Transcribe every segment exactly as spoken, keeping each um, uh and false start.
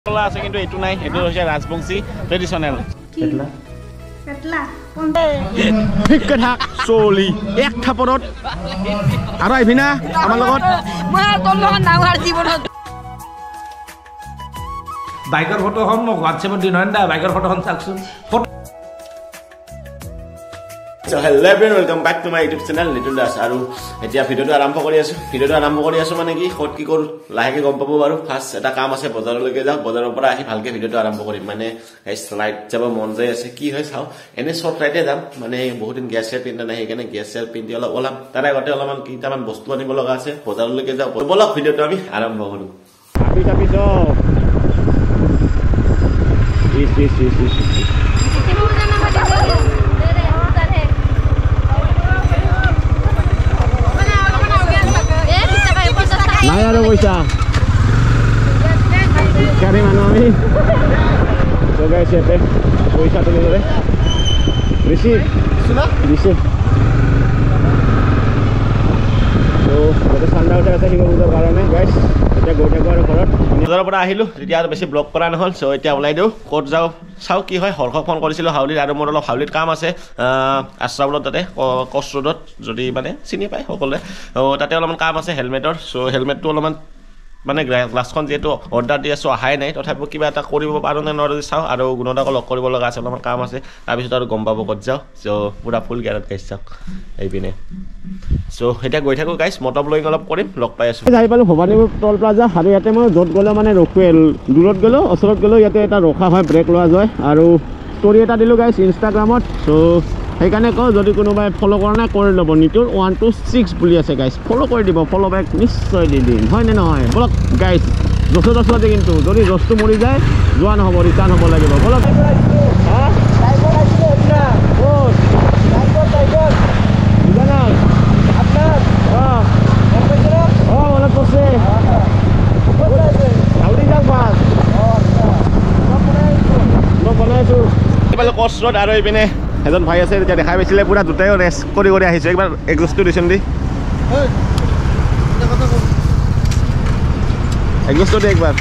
কলা আছে কিন্তু এটু নাই এটু হচ্ছে রাজবংশী ট্রেডিশনাল কেটলা কেটলা ঠিক কথা চলি এক থাপৰত আৰু আইভিনা আমাৰ লগত মই তোৰ লগত নাওহাৰ জীৱনত বাইকৰ ফটোখন মোক হোৱাটছএপত দি নয়ন দা বাইকৰ ফটোখন চাকচোন So hello everyone, welcome back to my YouTube channel Little Das aru etia video to arambo kori asu video to arambo kori asu mane ki khot ki koru laheke gom pabo baru first eta kaam ase bazar loke jao bazar opora ahi bhalke video to arambo kori mane guys slide jaba mon jai ase ki hoy sao ene short ride e jam mane bahut din gas share pinta nahi kene gas share pinti ola olam tara gote olaman ki taman bostu anibo loga ase bazar loke jao bolok video to ami arambo koru happy happy jo is is is is Naya ada Boisa. Cari mana ni? So guys, siapa? Boisa tu dulu deh. Receive. Sudah? Receive. So, kita sandal udah kasih hidup udah karena guys. Kita go jago ada korat. Bozar পৰা আহিলো যেতিয়া আৰু বেছি block কৰা নহল so এতিয়া ওলাই দিও কোট যাও চাও কি হয় হৰখক ফোন কৰিছিল হাউলিত আৰু মোৰ অলপ হাউলিত কাম আছে আশ্ৰাবলত তাতে কষ্ট ৰোডত যদি মানে চিনি পায় সকলে তাতে অলপমান কাম আছে হেলমেটৰ সো হেলমেটটো অলপমান মানে গ্লাছখন যেটো অৰ্ডাৰ দি আছো আহাই নাই তথাপিও কিবা এটা কৰিব পাৰো নে নৰে চাও আৰু গুণদাক লক কৰিব লগা আছে অলপমান কাম আছে তাৰ পিছত আৰু গম পাব কত যাও সো পুৰা ফুল গেৰত গাইছ চাও এই পিনে সো এটা গৈ থাকো গাইস মটৰ ব্লগিং অলপ কৰিম লগ পাই আছো যাই পালো ভবানীপুৰ টল প্লাজা আৰু ইয়াতে মই যত গলে মানে ৰখুৱেল দূৰত গলো ওচৰত গলো ইয়াতে এটা ৰখা হয় ব্ৰেক লোৱা যায় আৰু ষ্টৰি এটা দিলো গাইস ইনষ্টাগ্ৰামত সো সেইকাৰণে কও যদি কোনোবাই ফলো কৰা নাই কৰি লব নিটুৰ one two six বুলি আছে গাইস ফলো কৰি দিব ফলো বেক নিশ্চয় দি দিম হয় নে নহয় বলক গাইস দশ দশ লাগে কিন্তু যদি দশটো মৰি যায় যোৱা নহব ৰিটাৰ্ণ হ'ব লাগিব বলক হা টাইগাৰ আছে না ও টাইগাৰ টাইগাৰ বুঝানা আপনার হ্যাঁ কম্পিউটার ও মনে পড়ছে আউডি যাক বাস নো বনাইছো এবালে কষ্ট রোড আর এইপিনে এজন ভাই আছে যে দেখাই পাইছিলে পুরা দুটাই রেস কৰি কৰি আহিছে একবাৰ এক্সস্টটো দিছন দি এক্সস্টটো দে একবাৰ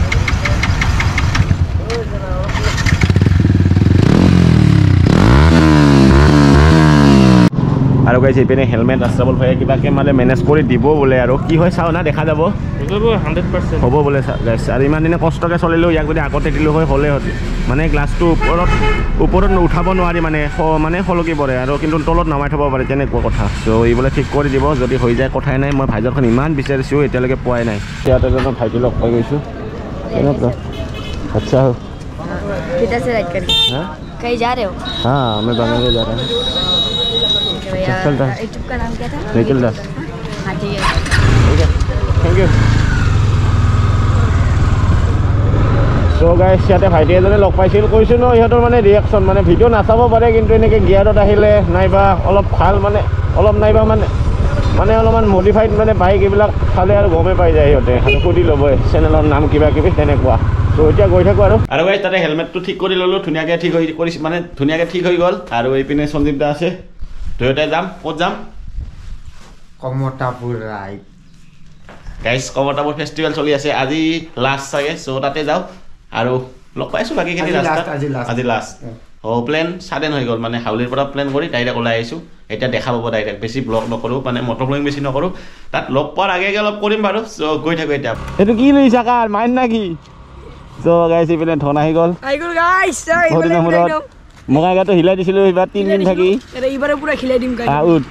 আৰু গাইছ এইপিনে হেলমেট আছাবল ভাই কিবাকে মানে মেনেজ কৰি দিব বলে আৰু কি হয় চাও না দেখা যাব hundred percent হ'ব বলে গাইছ আৰু ইমান দিনে কষ্টকে চলিলো ইয়াক যদি আগতে দিলো হয় হলে হতে মানে গ্লাছটো ওপৰত ওপৰত উঠাব নোৱাৰি মানে মানে হলকি পৰে আৰু কিন্তু তলত নামাই থব পাৰে তেনেকুৱা কথা সো এই বলে ঠিক কৰি দিব যদি হৈ যায় কথাই নাই মই ভাইজৰখন ইমান বিচাৰিছো এতিয়ালৈকে পোৱাই নাই ইয়াতে এজন ভাইটি লগ পাই গৈছো কেনেকুৱা আচ্ছা किधर से राइड कर हां कहीं जा रहे हो हां मैं बंगाल जा रहा हूं यूट्यूब का नाम क्या था लिटिल दास हां ठीक है okay thank you so guys ইয়াতে ভাইটি এজনে লগ পাইছিল কৈছো ন ইহঁতৰ মানে ৰিঅ্যাকশন মানে ভিডিও নাচাব পাৰে কিন্তু এনেকে গিয়াৰত আহিলে নাইবা অলপ ভাল মানে অলপ নাইবা মানে মানে অলপমান মডিফাইড মানে বাইক এইবিলাক খালে আৰু গমে পাই যায় ইহঁতে আৰু সুধি ল'ব চেনেলৰ নাম কিবা কিবি তেনেকুৱা তো এতিয়া গৈ থাকো আৰু আৰু গাইস তাতে হেলমেটটো ঠিক কৰি ললো ধুনিয়াকে ঠিক হৈ কৰিছ মানে ধুনিয়াকে ঠিক হৈ গল আৰু এইপিনে সঞ্জীৱ দা আছে দুয়োটাই যাম ক'ত যাম Kamtapur ride guys Kamtapur festival চলি আছে আজি লাষ্ট চাগে সো তাতে যাও আৰু লগ পাইছো বাকি কিনি ৰাস্তা আজি লাষ্ট ও প্লেন সাডেন হৈ গল মানে হাউলিৰ পৰা প্লেন কৰি ডাইৰেক্ট ওলাই আইছো এটা দেখা পাব ডাইৰেক্ট বেছি ব্লগ নকৰো মানে মটৰ ব্লগিং বেছি নকৰো তাত লগ পোৱাৰ আগে আগে অলপ কৰিম বাৰু সো গৈ থাকো এটা এটো কি লৈছা কাৰ মাইন নাকি সো গাইস ইপিনে ধন আহি গল আই গল গাইস মগা গাটো হিলাই দিছিলো এবাৰ তিন দিন থাকি এৰে ইবাৰে পুৰা খিলাই দিম গাইস আউট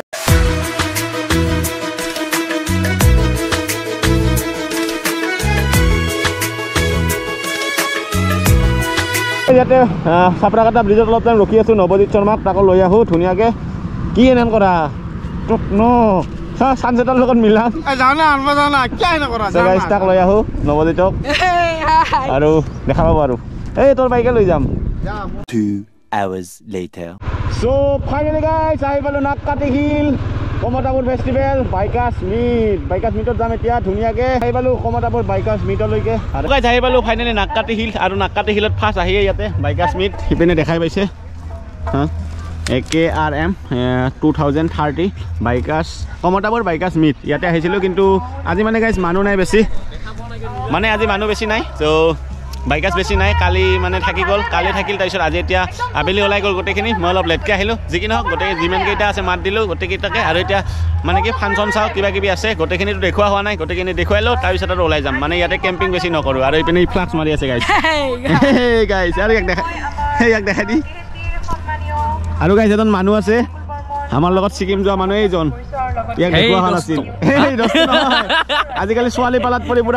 ইয়াতে সাপৰাকাটা ব্ৰিজত অলপ টাইম ৰখি আছো নৱজিত শৰ্মাক তাক লৈ আহো ধুনিয়াকে কি এনন কৰা টক ন সানসেটৰ লগত মিলা জানা আনবা জানা কি এনে কৰা জানা গাইস তাক লৈ আহো নৱজিতক আৰু দেখা পাব আৰু এই তোৰ বাইকে লৈ যাম two hours later so finally guys আহি পালো Nakkati hill Kamtapur festival bikers meet bikers মিটত যাম এতিয়া ধুনিয়াকে আহি পালো কমতাপুৰ বাইকাৰ্ছ মিটলৈকে আৰু গাইস আহি পালো ফাইনালি নাককাটি হিল আৰু নাককাটি হিলত ফাৰ্ষ্ট আহিয়ে ইয়াতে বাইকাৰ্ছ মিট হিপিনে দেখাই পাইছে হা K R M two thousand thirty bikers Kamtapur bikers meet ইয়াতে আহিছিলো কিন্তু আজি মানে গাইস মানুহ নাই বেছি মানে আজি মানুহ বেছি নাই তো বাইকাছ বেছি নাই কালি মানে থাকি গ'ল কালি থাকিল তাৰপিছত আজি এতিয়া আবেলি ওলাই গ'ল গোটেইখিনি মই অলপ লেটকৈ আহিলোঁ যি কি নহওক গোটেই যিমানকেইটা আছে মাত দিলোঁ গোটেইকেইটাকে আৰু এতিয়া মানে কি ফাংচন চাওঁ কিবা কিবি আছে গোটেইখিনিতো দেখুওৱা হোৱা নাই গোটেইখিনি দেখুৱাই লওঁ তাৰপিছত আৰু ওলাই যাম মানে ইয়াতে কেম্পিং বেছি নকৰোঁ আৰু এইপিনে ফ্লাক্স মাৰি আছে গাইছ গাইছ আৰু ইয়াক দেখা ইয়াক দেখাই দি আৰু গাইছ এজন মানুহ আছে আমাৰ লগত ছিকিম যোৱা মানুহ এইজন ইয়াক দেখুওৱা হোৱা নাছিল আজিকালি ছোৱালী পালাত পৰি পুৰা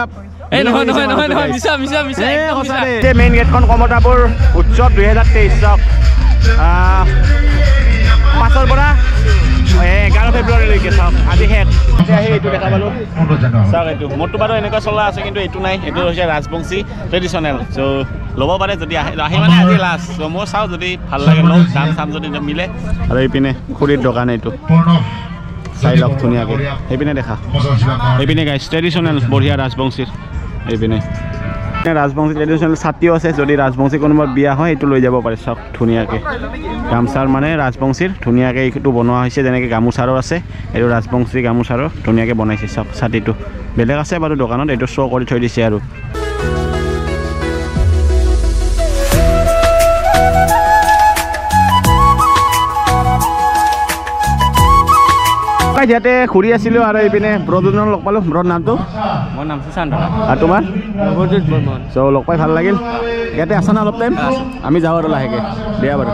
মেইন গেটখন কমতাপুৰ উৎসৱ দুহেজাৰ তেইছ চক পাঁচৰ পৰা এঘাৰ ফেব্ৰুৱাৰীলৈকে চাওক আজি শেষ এতিয়া সেই এইটো দেখা পালোঁ চাওক এইটো মোৰটো বাৰু এনেকুৱা চলা আছে কিন্তু এইটো নাই এইটো হৈছে ৰাজবংশী ট্ৰেডিশ্যনেল চ' ল'ব পাৰে যদি আহে আহি মানে আজি লাষ্ট চ' মই চাওঁ যদি ভাল লাগে লওঁ দাম চাম যদি মিলে আৰু এইপিনে খুৰীৰ দোকান এইটো চাই লওক ধুনীয়াকৈ সেইপিনে দেখা সেইপিনে গাইছ ট্ৰেডিশ্যনেল বঢ়িয়া ৰাজবংশীৰ এইপিনে ৰাজবংশী ট্ৰেডিশ্যনেল ছাতিও আছে যদি ৰাজবংশী কোনোবা বিয়া হয় এইটো লৈ যাব পাৰে চাওক ধুনীয়াকৈ গামোচাৰ মানে ৰাজবংশীৰ ধুনীয়াকৈ এইটো বনোৱা হৈছে যেনেকৈ গামোচাৰো আছে এইটো ৰাজবংশী গামোচাৰো ধুনীয়াকৈ বনাইছে চাওক ছাতিটো বেলেগ আছে বাৰু দোকানত এইটো শ্ব' কৰি থৈ দিছে আৰু ইয়াতে ঘূৰি আছিলোঁ আৰু এইপিনে ব্ৰজনৰ লগ পালোঁ ব্ৰৰ নামটো মোৰ নাম সুশান্ত আৰু তোমাৰ চ' লগ পাই ভাল লাগিল ইয়াতে আছা না অলপ টাইম আমি যাওঁ আৰু লাহেকৈ দিয়া বাৰু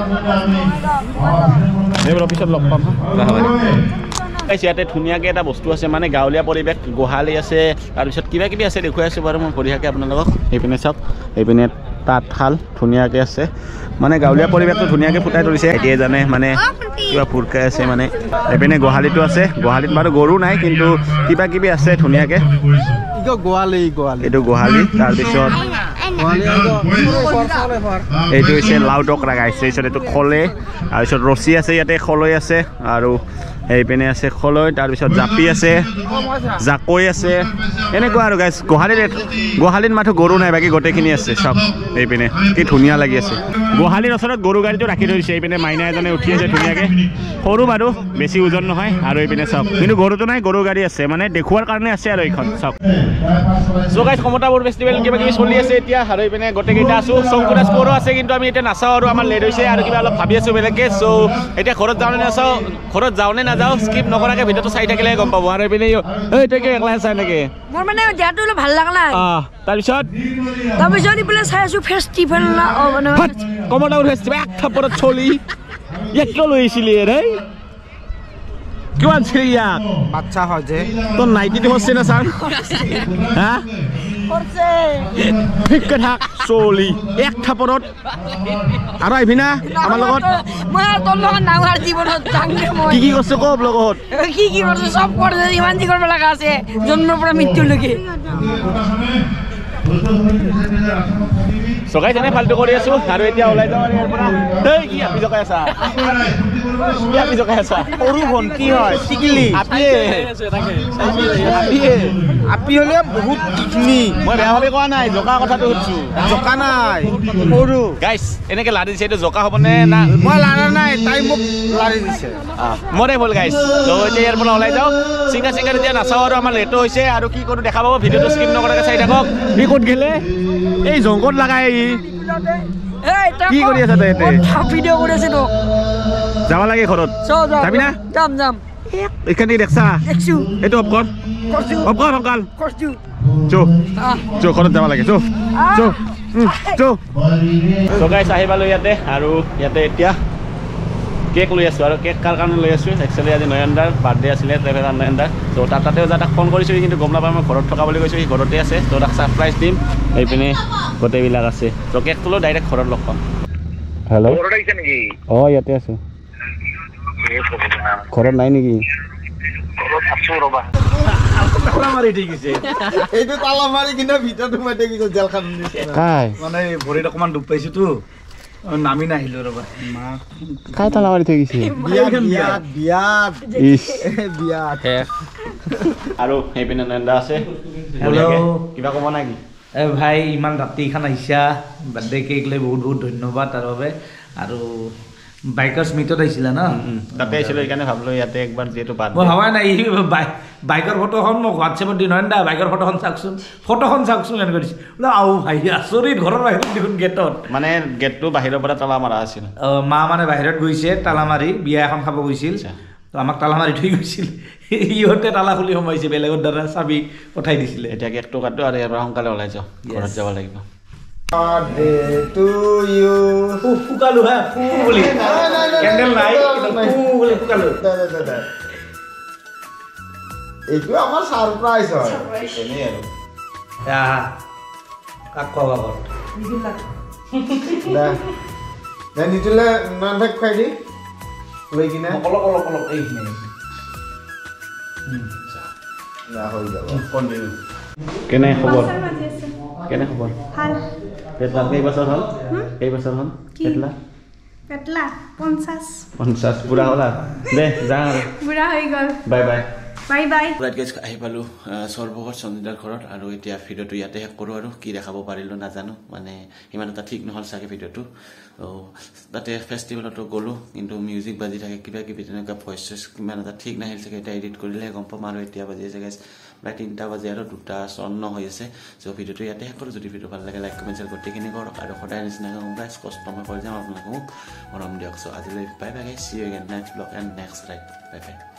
এইবাৰ অফিচত লগ পাম ইয়াতে ধুনীয়াকৈ এটা বস্তু আছে মানে গাঁৱলীয়া পৰিৱেশ গোহালি আছে তাৰপিছত কিবা কিবি আছে দেখুৱাই আছোঁ বাৰু মই বঢ়িয়াকৈ আপোনালোকক এইপিনে চাওক এইপিনে তাঁতশাল ধুনীয়াকৈ আছে মানে গাঁৱলীয়া পৰিৱেশটো ধুনীয়াকৈ ফুটাই তুলিছে এতিয়া জানে মানে কিবা ফুৰকাই আছে মানে এইপিনে গোহালিটো আছে গোহালিত বাৰু গৰু নাই কিন্তু কিবা কিবি আছে ধুনীয়াকৈ এইটো গোহালি তাৰপিছত এইটো হৈছে লাও টকৰা গাইছে তাৰপিছত এইটো খলে তাৰপিছত ৰছী আছে ইয়াতে খলৈ আছে আৰু এইপিনে আছে খলৈ তাৰপিছত জাপি আছে জাকৈ আছে এনেকুৱা আৰু গাইছ গোহালিত গোহালিত মাথো গৰু নাই বাকী গোটেইখিনি আছে চব এইপিনে কি ধুনীয়া লাগি আছে গোহালিৰ ওচৰত গৰু গাড়ীটো ৰাখি থৈ দিছে এইপিনে মাইনা এজনে উঠি আছে ধুনীয়াকৈ সৰু বাৰু বেছি ওজন নহয় আৰু এইপিনে চাওক কিন্তু গৰুটো নাই গৰু গাড়ী আছে মানে দেখুৱাৰ কাৰণে আছে আৰু এইখন চাওক চ' গাইছ কমতাপুৰ ফেষ্টিভেল কিবা কিবি চলি আছে এতিয়া আৰু এইপিনে গোটেইকেইটা আছোঁ শংকুৰাজ পৰো আছে কিন্তু আমি এতিয়া নাচাওঁ আৰু আমাৰ লেট হৈছে আৰু কিবা অলপ ভাবি আছোঁ বেলেগকৈ চ' এতিয়া ঘৰত যাওঁনে নাচাওঁ ঘৰত যাওঁনে নাযাওঁ স্কিপ নকৰাকৈ ভিডিঅ'টো চাই থাকিলেহে গম পাব আৰু এইপিনে এই তাকে একলা চাই নেকি মোৰ মানে দেহাটো অলপ ভাল লগা নাই তাৰপিছত তাৰপিছত এইফালে চাই আছোঁ ফেষ্টিভেল কমতাপুৰ ফেষ্টিভেল এক থাপৰত চলি ইয়াক কিয় লৈ আহিছিলি ৰে কিমান আনিছিলি ইয়াক বাচ্চা হয় যে তোৰ নাইটিটো হচ্ছে না ছাৰ হা ঠিক কথা চলি এক থাপৰত আৰু আহিবি না আমাৰ লগত মই তোৰ লগত নাওহাৰ জীৱনত যাংগে মই কি কি কৰিছে কব লগত কি কি কৰিছে চব কৰিছে ইমান যি কৰিব লগা আছে জন্মৰ পৰা মৃত্যুলৈকে সগাই জানে ফালতু কৰি আছো আৰু এতিয়া ওলাই যাওঁ ইয়াৰ পৰা এই কি আপি জকাই আছা কি আপি জকাই আছা সৰু ভন কি হয় টিকলি আপিয়ে আপিয়ে আপি হলে বহুত টিকনি মই বেয়া ভাবে কোৱা নাই জকা কথাটো সুধিছো জকা নাই সৰু গাইছ এনেকে লাৰি দিছে এইটো জকা হ'বনে না মই লাৰা নাই তাই মোক লাৰি দিছে মৰে ভুল গাইছ তো এতিয়া ইয়াৰ পৰা ওলাই যাওঁ চিংগাৰ চিংগাৰ এতিয়া নাচাওঁ আৰু আমাৰ লেটো হৈছে আৰু কি কৰোঁ দেখা পাব ভিডিঅ'টো স্কিপ নকৰাকৈ চাই থাকক ই ক'ত গেলে এই জংঘল লাগাই কি কৰি আছা তই ইয়াতে ভিডিঅ' কৰি আছে তোক যাব লাগে ঘৰত যাবি না যাম যাম এইখানে দেখছা দেখছো এইটো অফ কৰ অফ কৰ সোনকাল কৰছো চো চো ঘৰত যাব লাগে চো চো চো চো গাইছ আহি পালোঁ ইয়াতে আৰু ইয়াতে এতিয়া কেক লৈ আছোঁ আৰু কেক কাৰ কাৰণে লৈ আছোঁ একচুৱেলি আজি নয়নদাৰ বাৰ্থডে আছিলে ট্ৰেভেলাৰ নয়নদাৰ ত' তাত তাতেও যা তাক ফোন কৰিছোঁ কিন্তু গম নাপায় মই ঘৰত থকা বুলি কৈছোঁ সি ঘৰতে আছে ত' তাক ছাৰপ্ৰাইজ দিম এইপিনে গোটেইবিলাক আছে ত' কেকটো লৈ ডাইৰেক্ট ঘৰত লগ পাম হেল্ল' অঁ ইয়াতে আছোঁ ঘৰত নাই নেকি এইটো তালা মাৰি কিনে ভিতৰত সোমাই থাকি গ'ল জেলখন কাই মানে ভৰিত অকণমান দুখ পাইছোঁতো নামি নাহিলোঁ ৰ'বা কাই তালা মাৰি থৈ গৈছে বিয়াত বিয়াত বিয়াত ইছ বিয়াত আৰু সেইপিনে নয়নদা আছে কিবা ক'ব নেকি এ ভাই ইমান ৰাতিখন আহিছা বাৰ্থডে কেক লৈ বহুত বহুত ধন্যবাদ তাৰ বাবে আৰু বাইকৰ স্মিথত আহিছিলা ন তাতে আহিছিলোঁ সেইকাৰণে ভাবিলোঁ ইয়াতে একবাৰ যিহেতু বাদ মই ভাবা নাই এই বাইকৰ ফটোখন মোক হোৱাটছএপত দি নহয় দা বাইকৰ ফটোখন চাওকচোন ফটোখন চাওকচোন এনেকৈ দিছে বোলে আও ভাই আচৰিত ঘৰৰ বাহিৰত দেখোন গেটত মানে গেটটো বাহিৰৰ পৰা তলা মাৰা আছিল মা মানে বাহিৰত গৈছে তালা মাৰি বিয়া এখন খাব গৈছিল তো আমাক তালা মাৰি থৈ গৈছিল ইহঁতে তালা খুলি সোমাইছে বেলেগৰ দ্বাৰা চাবি পঠাই দিছিলে এতিয়া কেকটো কাটো আৰু ইয়াৰ পৰা সোনকালে ওলাই যাওঁ ঘৰত যাব লাগিব টু ইউ ফুকালো হা ফু বুলি কেণ্ডেল নাই ফু বুলি ফুকালো এইটো আমাৰ সাৰপ্ৰাইজ হয় এনেই আৰু আহা কাক খোৱা বাবত দে নিতুলে নন ভেজ খুৱাই দি লৈ কিনে অলপ অলপ অলপ এইখিনি হৈ যাব কেনে খবৰ কেনে খবৰ ভাল পেটলা কেইবছৰ হ'ল কেইবছৰ হ'ল পেটলা পেটলা পঞ্চাছ পঞ্চাছ বুঢ়া হ'লা দে যাওঁ আৰু বুঢ়া হৈ গ'ল bye bye bye bye right guys আহি পালোঁ সৰ্বঘৰ সঞ্জিতাৰ ঘৰত আৰু এতিয়া ভিডিঅ'টো ইয়াতে শেষ কৰোঁ আৰু কি দেখাব পাৰিলোঁ নাজানো মানে ইমান এটা ঠিক নহ'ল চাগে ভিডিঅ'টো তাতে ফেষ্টিভেলতো গ'লোঁ কিন্তু মিউজিক বাজি থাকে কিবা কিবি তেনেকুৱা ভইচ চইচ ইমান এটা ঠিক নাহিল চাগে এতিয়া এডিট কৰিলেহে গম পাম আৰু এতিয়া বাজি আছে গাইজ প্ৰায় তিনিটা বাজি আৰু দুটা চন্ন হৈ আছে চ' ভিডিঅ'টো ইয়াতে শেষ কৰোঁ যদি ভিডিঅ' ভাল লাগে লাইক কমেণ্ট শ্বেয়াৰ গোটেইখিনি কৰক আৰু সদায় নিচিনাকৈ গম পাই স্পষ্ট মই কৈ যাম আপোনালোকক মৰম দিয়ক চ' আজিলৈ bye bye guys see you again next vlog and next ride bye by